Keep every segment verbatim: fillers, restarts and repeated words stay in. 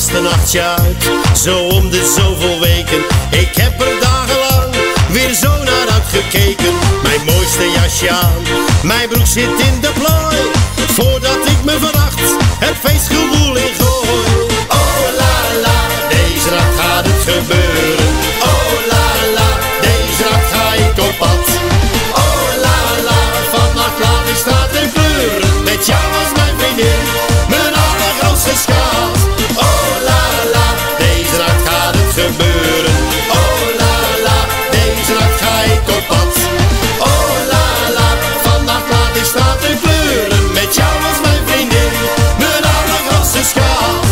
laatste nachtje uit, zo om de zoveel weken. Ik heb er dagenlang weer zo naar uitgekeken. Mijn mooiste jasje aan, mijn broek zit in de plooi, voordat ik me veracht het feestgewoel in gooi. Oh la la, deze nacht gaat het gebeuren. Oh la la, deze nacht ga ik op pad. Oh la la, vannacht laat ik straat en kleuren, met jou als mijn vriendin, mijn allergrootste schat. Oh la la, deze nacht gaat het gebeuren. Oh la la, deze nacht ga ik op pad. Oh la la, vannacht laat ik straat en kleuren, met jou als mijn vriendin, mijn allergrootste schat.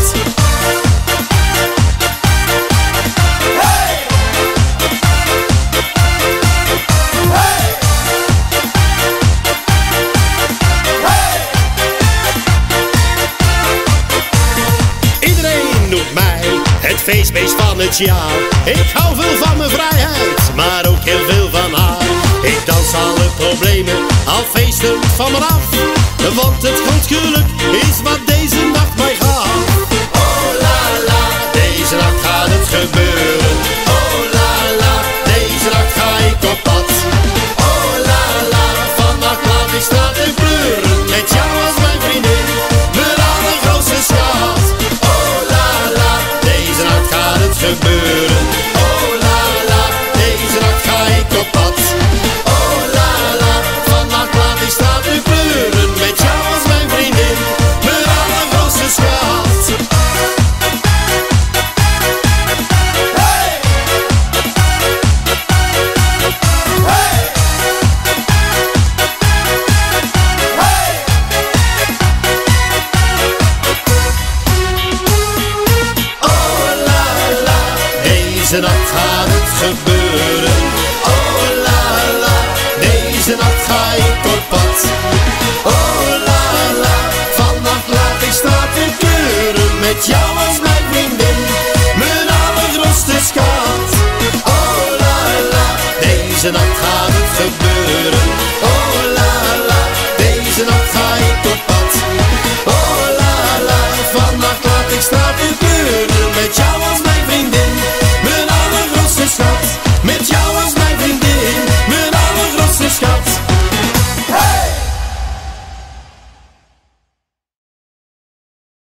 Hey! Hey! Hey! Iedereen noemt mij het feestbeest van het jaar. Ik hou veel van mijn vrijheid, maar ook heel veel van haar. Ik dans alle problemen al feestend van me af, want het groot geluk is wat deze nacht mij gaf. Oh la la, deze nacht gaat het gebeuren. Oh la la, deze nacht ga ik op pad. Oh la la, vannacht laat ik straat en kleuren, met jou als mijn vriendin, mijn allergrootste schat. Oh la la, deze nacht gaat het gebeuren. Oh la la, deze nacht ga ik op pad. Oh la la, vannacht laat ik straat en kleuren, met jou als mijn vriendin, mijn allergrootste schat. Hey! Hey! Hey! Oh la la, deze nacht gaat het gebeuren. Oh la la, deze nacht ga ik op pad. Oh la la, vannacht laat ik straat en kleuren, met jou